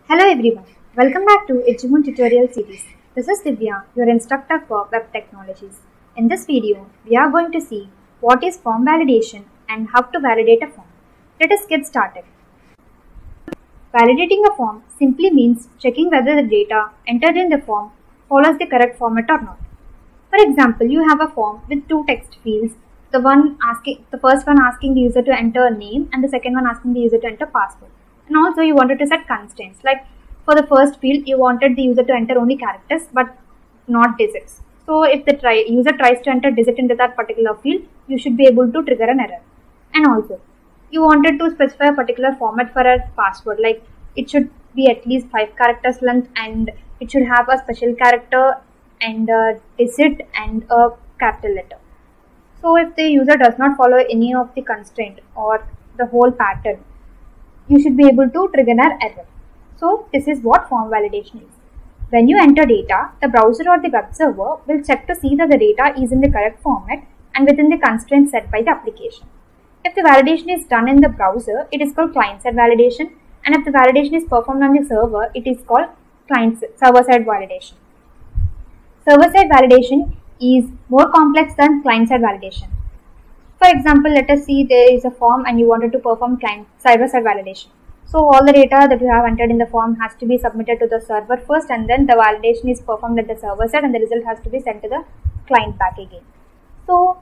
Hello everyone, welcome back to Edgemoon tutorial series. This is Divya, your instructor for Web Technologies. In this video, we are going to see what is form validation and how to validate a form. Let us get started. Validating a form simply means checking whether the data entered in the form follows the correct format or not. For example, you have a form with two text fields, the first one asking the user to enter a name and the second one asking the user to enter password. And also you wanted to set constraints, like for the first field you wanted the user to enter only characters but not digits. So if the user tries to enter digit into that particular field, you should be able to trigger an error. And also you wanted to specify a particular format for a password, like it should be at least 5 characters length and it should have a special character and a digit and a capital letter. So if the user does not follow any of the constraint or the whole pattern, you should be able to trigger an error. So this is what form validation is. When you enter data, the browser or the web server will check to see that the data is in the correct format and within the constraints set by the application. If the validation is done in the browser, it is called client-side validation, and if the validation is performed on the server, it is called server-side validation. Server-side validation is more complex than client-side validation. For example, let us see there is a form and you wanted to perform server-side validation. So all the data that you have entered in the form has to be submitted to the server first, and then the validation is performed at the server side and the result has to be sent to the client back again. So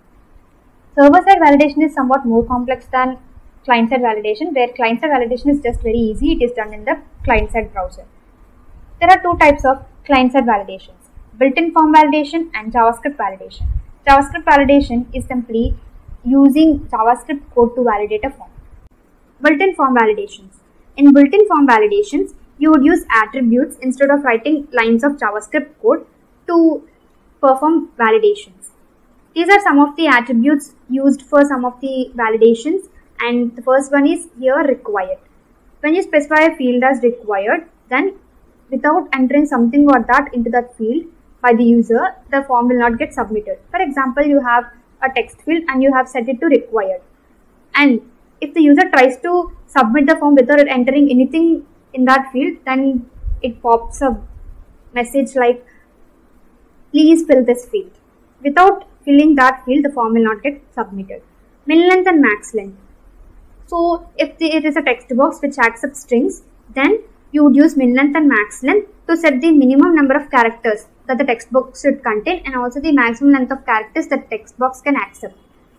server-side validation is somewhat more complex than client-side validation, where client-side validation is just very easy. It is done in the client-side browser. There are two types of client-side validations: built-in form validation and JavaScript validation. JavaScript validation is simply using JavaScript code to validate a form. Built-in form validations. In built-in form validations, you would use attributes instead of writing lines of JavaScript code to perform validations. These are some of the attributes used for some of the validations, and the first one is here required. When you specify a field as required, then without entering something or that into that field by the user, the form will not get submitted. For example, you have a text field and you have set it to required, and if the user tries to submit the form without entering anything in that field, then it pops a message like, please fill this field. Without filling that field, the form will not get submitted. Min length and max length. So if it is a text box which accepts strings, then you would use min length and max length to set the minimum number of characters that the text box should contain, and also the maximum length of characters that text box can accept.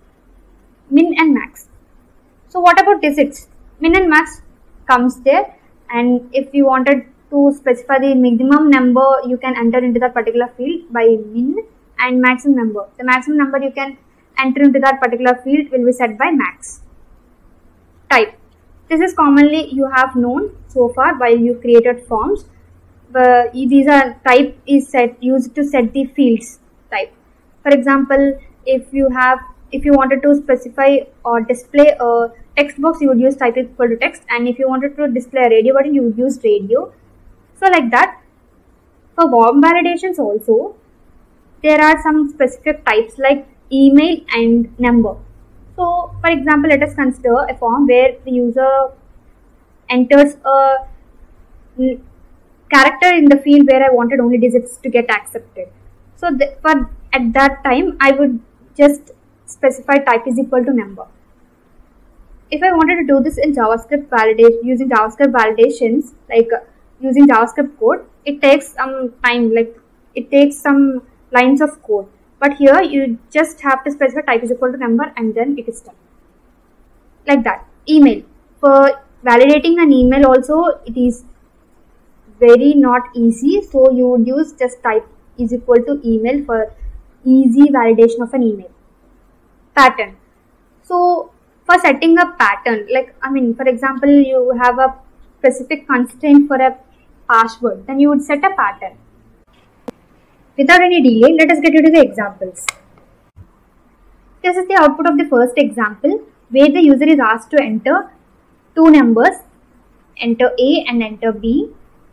Min and max. So what about digits? Min and max comes there, and if you wanted to specify the minimum number you can enter into that particular field by min, and maximum number. The maximum number you can enter into that particular field will be set by max. Type. This is commonly you have known so far while you created forms. These are type is used to set the fields type. For example, if you wanted to specify or display a text box, you would use type equal to text, and if you wanted to display a radio button, you would use radio. So like that. For form validations also, there are some specific types like email and number. So for example, let us consider a form where the user enters a character in the field where I wanted only digits to get accepted. So at that time, I would just specify type is equal to number. If I wanted to do this in JavaScript validation, using JavaScript validations, like using JavaScript code, it takes some time, like it takes some lines of code. But here you just have to specify type is equal to number and then it is done. Like that. Email. For validating an email also, it is very not easy. So you would use just type is equal to email for easy validation of an email. Pattern. So for setting a pattern, for example, you have a specific constraint for a password, then you would set a pattern. Without any delay, let us get into the examples. This is the output of the first example, where the user is asked to enter two numbers, enter A and enter B.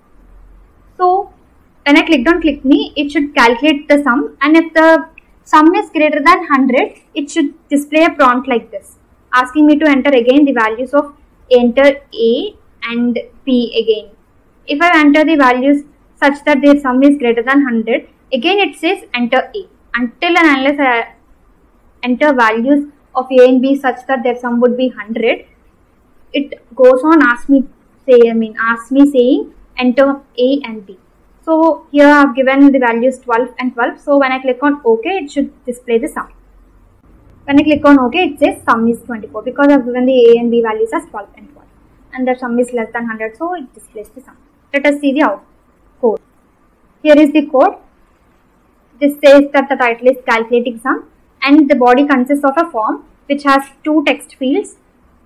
So when I clicked on click me, it should calculate the sum, and if the sum is greater than 100, it should display a prompt like this, asking me to enter again the values of enter A and P again. If I enter the values such that their sum is greater than 100, again it says enter A. Until and unless I enter values of A and B such that their sum would be 100, it goes on asks me saying enter A and B. So here I have given the values 12 and 12. So when I click on OK, it should display the sum. When I click on OK, it says sum is 24 because I have given the A and B values as 12 and 12. And the sum is less than 100, so it displays the sum. Let us see the code. Here is the code. This says that the title is calculating sum, and the body consists of a form which has two text fields.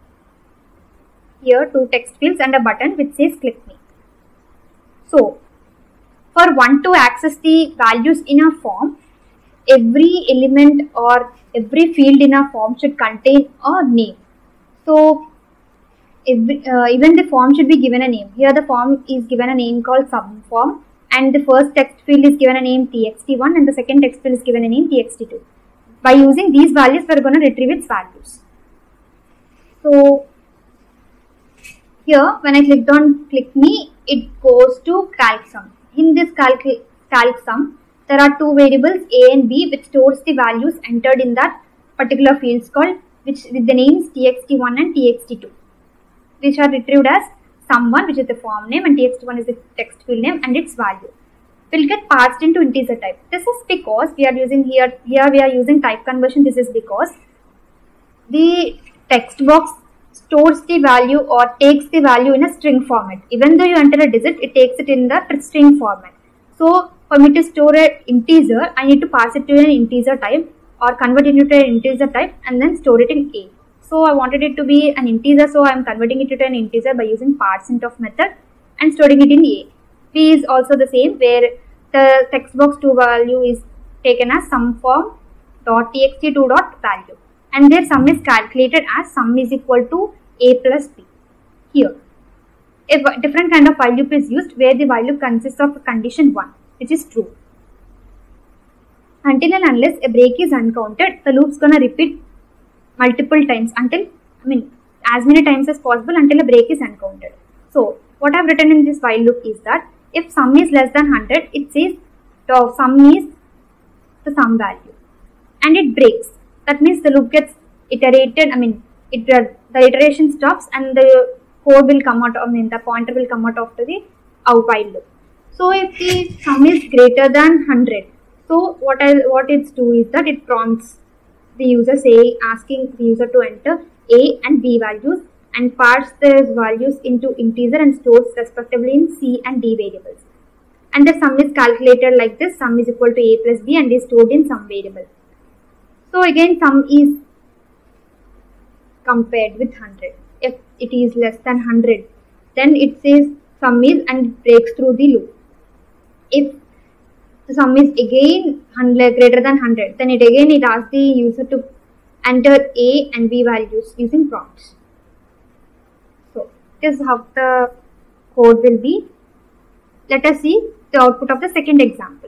Here two text fields and a button which says click me. So for one to access the values in a form, every element or every field in a form should contain a name. So even the form should be given a name. Here the form is given a name called subform, and the first text field is given a name txt1 and the second text field is given a name txt2. By using these values, we are going to retrieve its values. So here when I clicked on click me, it goes to calc sum. In this calc sum, there are two variables A and B which stores the values entered in that particular fields called with the names txt1 and txt2, which are retrieved as sum1, which is the form name, and txt1 is the text field name, and its value will get parsed into integer type. This is because we are using here we are using type conversion. This is because the text box stores the value or takes the value in a string format. Even though you enter a digit, it takes it in the string format. So for me to store an integer, I need to pass it to an integer type or convert it into an integer type and then store it in A. So I wanted it to be an integer, so I am converting it to an integer by using parseIntof method and storing it in A. B is also the same, where the text box to value is taken as sumform.txt2.value, and their sum is calculated as sum is equal to A plus B. Here, a different kind of while loop is used where the while loop consists of condition 1, which is true. Until and unless a break is uncounted, the loop is going to repeat multiple times until, as many times as possible until a break is uncounted. So what I have written in this while loop is that if sum is less than 100, it says the sum is the sum value, and it breaks. That means the loop gets iterated. The iteration stops and the code will come out. The pointer will come out after the while loop. So if the sum is greater than 100, so what it do is that it prompts the user asking the user to enter A and B values and parse those values into integer and stores respectively in C and D variables. And the sum is calculated like this: sum is equal to A plus B and is stored in some variable. So again, sum is compared with 100. If it is less than 100, then it says sum is and breaks through the loop. If the sum is again greater than 100, then it asks the user to enter A and B values using prompts. So this is how the code will be. Let us see the output of the second example.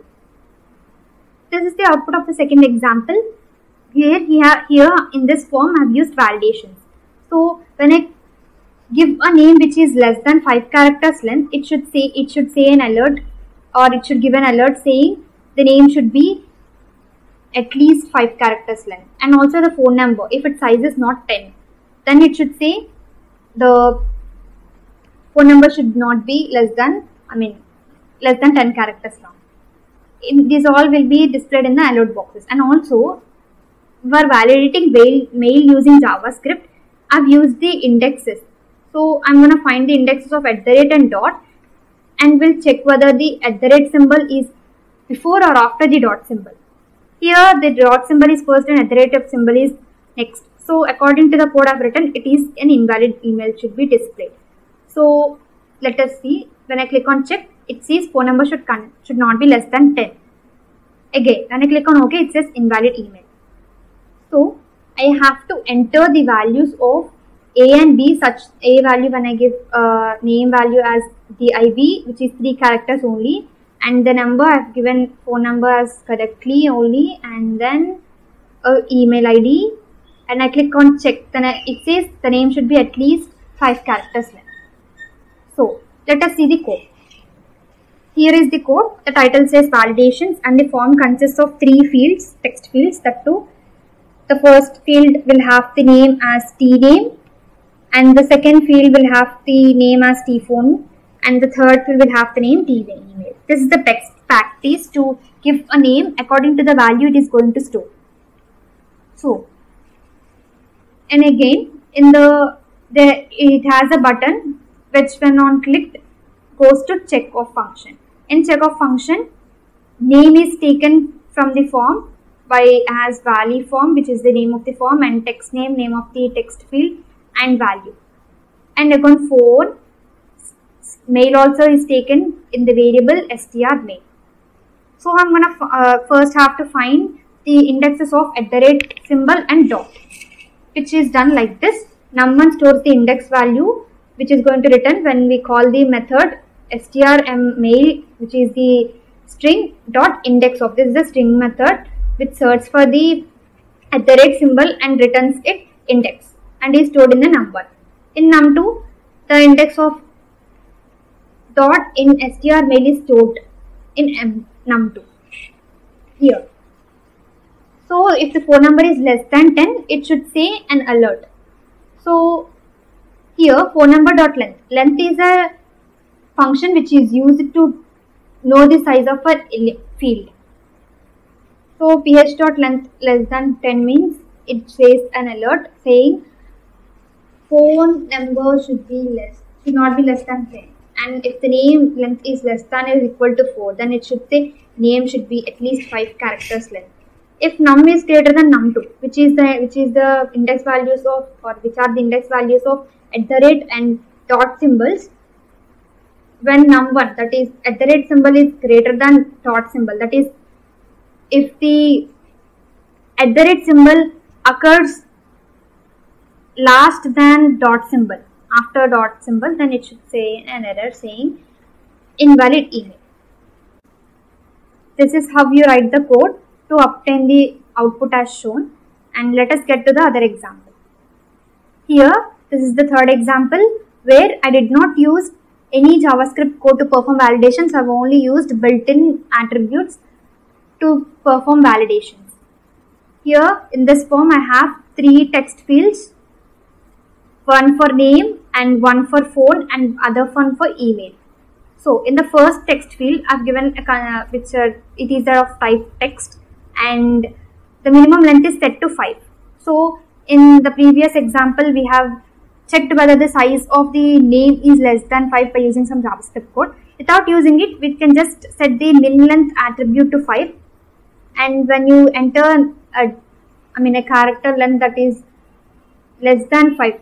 This is the output of the second example. Here in this form I have used validations. So when I give a name which is less than 5 characters length, it should say an alert, or it should give an alert saying the name should be at least 5 characters length, and also the phone number. If its size is not 10, then it should say the phone number should not be less than 10 characters long. These all will be displayed in the alert boxes. And also, for validating mail using JavaScript, I've used the indexes. So I'm going to find the indexes of @ and dot, and we'll check whether the @ symbol is before or after the dot symbol. Here the dot symbol is first and @ symbol is next. So according to the code I've written, it is an invalid email should be displayed. So let us see. When I click on check, it says phone number should not be less than 10. Again, when I click on OK, it says invalid email. So I have to enter the values of A and B. Such A value, when I give name value as DIV, which is 3 characters only, and the number I've given phone number as correctly only, and then email ID, and I click on check. Then it says the name should be at least 5 characters length. So let us see the code. Here is the code. The title says validations and the form consists of 3 fields, text fields. That too, the first field will have the name as tname, and the second field will have the name as tphone, and the third field will have the name temail. This is the text practice to give a name according to the value it is going to store. So, and again in it has a button which when on clicked goes to check of function. In check of function, name is taken from the form by as valley form, which is the name of the form, and text name of the text field, and value. And again phone, mail also is taken in the variable strmail. So I'm gonna first have to find the indexes of @ symbol and dot, which is done like this. Num1 stores the index value, which is going to return when we call the method strmail, which is the string dot index of this is the string method which searches for the @ symbol and returns it index and is stored in the num1. In num2, the index of dot in strmail is stored in num2 here. So if the phone number is less than 10, it should say an alert. So here phone number dot length. Length is a function which is used to know the size of a field. So ph dot length less than 10 means it says an alert saying phone number should not be less than 10. And if the name length is less than or equal to 4, then it should say name should be at least 5 characters length. If num is greater than num2, which is the index values of, or which are the index values of @ and dot symbols, when num1, that is @ symbol is greater than dot symbol, that is if the @ symbol occurs last than dot symbol, after dot symbol, then it should say an error saying invalid email. This is how you write the code to obtain the output as shown. And let us get to the other example. Here, this is the third example where I did not use any JavaScript code to perform validations. I have only used built-in attributes to perform validations. Here in this form, I have 3 text fields, one for name and one for phone and other one for email. So in the first text field, I've given a it is of type text, and the minimum length is set to 5. So in the previous example, we have checked whether the size of the name is less than 5 by using some JavaScript code. Without using it, we can just set the min length attribute to 5, and when you enter a character length that is less than 5.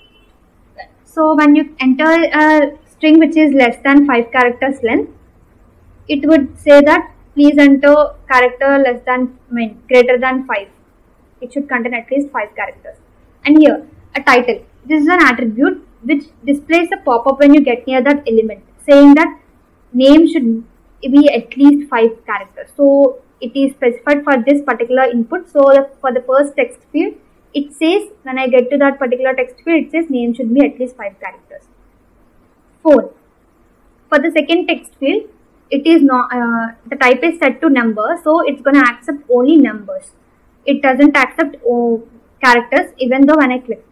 So when you enter a string which is less than 5 characters length, it would say that please enter character greater than 5. It should contain at least 5 characters. And here, a title. This is an attribute which displays a pop-up when you get near that element, saying that name should be at least 5 characters. So it is specified for this particular input. So for the first text field, it says when I get to that particular text field, it says name should be at least 5 characters. Phone. For the second text field, it is not the type is set to number, so it's going to accept only numbers. It doesn't accept characters even though when I click.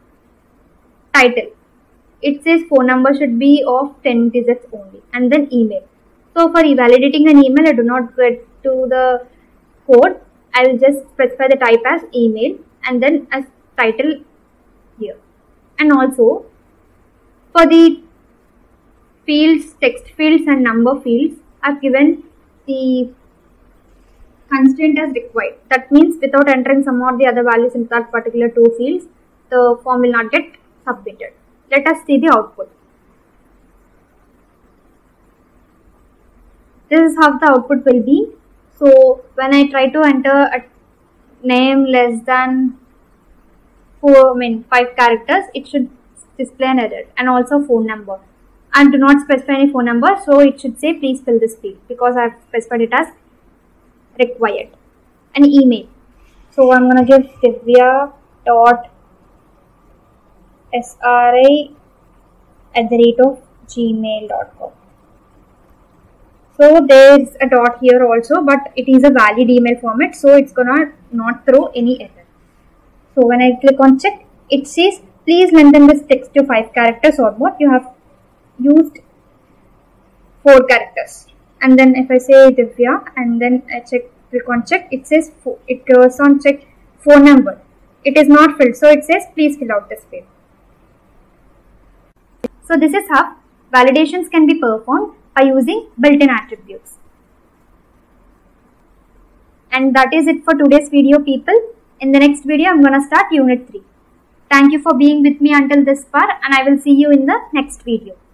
Title. It says phone number should be of 10 digits only, and then email. So for validating an email, I do not get to the code. I will just specify the type as email and then as title here. And also for the fields, text fields and number fields, I've given the constraint as required. That means without entering some of the other values in that particular 2 fields, the form will not get submitted. Let us see the output. This is how the output will be. So when I try to enter a name less than 5 characters, it should display an error, and also phone number. And do not specify any phone number, so it should say please fill this field because I have specified it as required. An email. So I'm gonna give divya.sri@gmail.com. So there's a dot here also, but it is a valid email format, so it's gonna not throw any error. So when I click on check, it says please lengthen this text to 5 characters or more. You have used 4 characters. And then if I say Divya and then I click on check, it says it goes on check phone number. It is not filled, so it says please fill out this field. So this is how validations can be performed by using built-in attributes. And that is it for today's video, people. In the next video, I'm gonna start Unit 3. Thank you for being with me until this far, and I will see you in the next video.